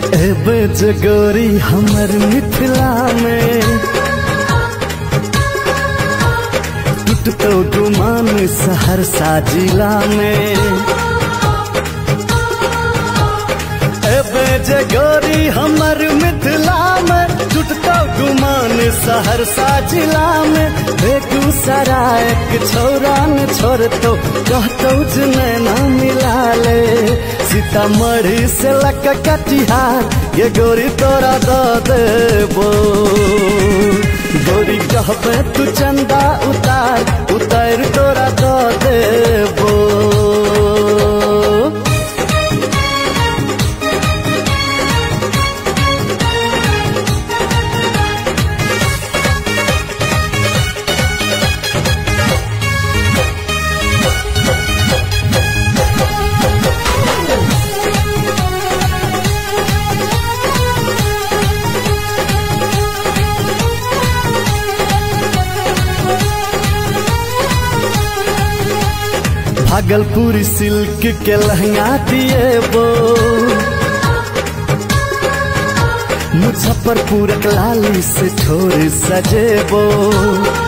एबे जगोरी हमर मिथिला में टूटतो गुमान सहरसा जिला में। एबे जगोरी हमर मिथिला में टूटतो गुमान सहरसा जिला में। बेगूसराय के छोरा न छोड़तो कहतो नैना मिला ले। सीतामढ़ी से लक कटिहार ये गोरी तोरा दो देबो। गोरी कहबे तू चंदा उतार उतार तोरा दो देबो। भागलपुरी सिल्क के लहंगा दिएबो। मुजफ्फरपुर लाली से ठोर सजेबो।